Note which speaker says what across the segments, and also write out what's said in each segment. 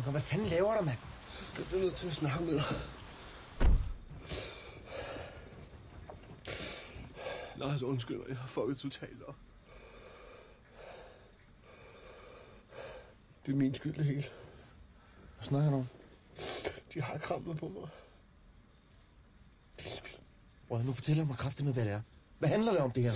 Speaker 1: Hvad fanden laver du, mand?
Speaker 2: Jeg bliver nødt til at snakke med dig. Lars, undskyld mig. Jeg har fucket totalt op. Det er min skyld, det hele.
Speaker 1: Hvad snakker du om?
Speaker 2: De har krammet på mig.
Speaker 1: Det er svin. Prøv, nu fortæller du mig kraftigt med, hvad det er. Hvad handler det om, det her?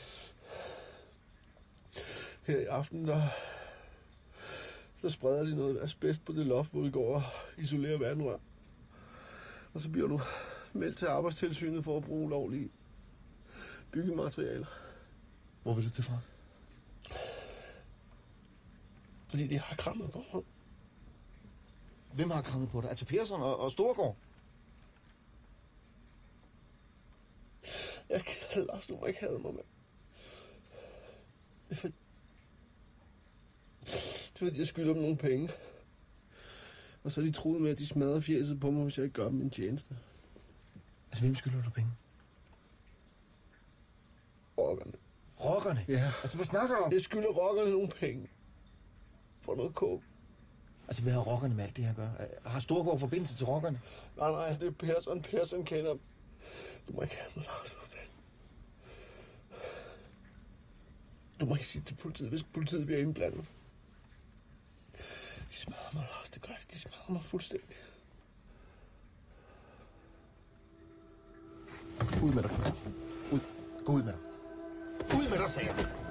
Speaker 2: Her i aften, der spreder de noget asbest på det loft, hvor vi går og isolerer vandrør. Og så bliver du meldt til Arbejdstilsynet for at bruge ulovlige byggematerialer.
Speaker 1: Hvor vil du det fra?
Speaker 2: Fordi de har krammet på mig.
Speaker 1: Hvem har krammet på dig? Altså Persson og Storgård?
Speaker 2: Jeg kender det, Lars, du må ikke have mig, mand. Det er fordi, jeg skylder dem nogle penge. Og så er de troet med, at de smadrer fjeset på mig, hvis jeg ikke gør dem en tjeneste.
Speaker 1: Altså, hvem skylder du penge?
Speaker 2: Rockerne.
Speaker 1: Rockerne?
Speaker 2: Ja.
Speaker 1: Altså, hvad snakker du om?
Speaker 2: Jeg skylder rockerne nogle penge. For noget kåb.
Speaker 1: Altså, hvad har rockerne med alt det her at gøre? Har Storgård forbindelse til rockerne?
Speaker 2: Nej, det er Persson. Persson kender dem. Du må ikke have mig, Lars. Du må ikke sige til politiet, hvis politiet bliver indblandet. De smadrer mig, Lars. Det gør det. De smadrer mig fuldstændig.
Speaker 1: Ud med dig. Ud. Gå ud med dig. Ud med dig, sagde jeg.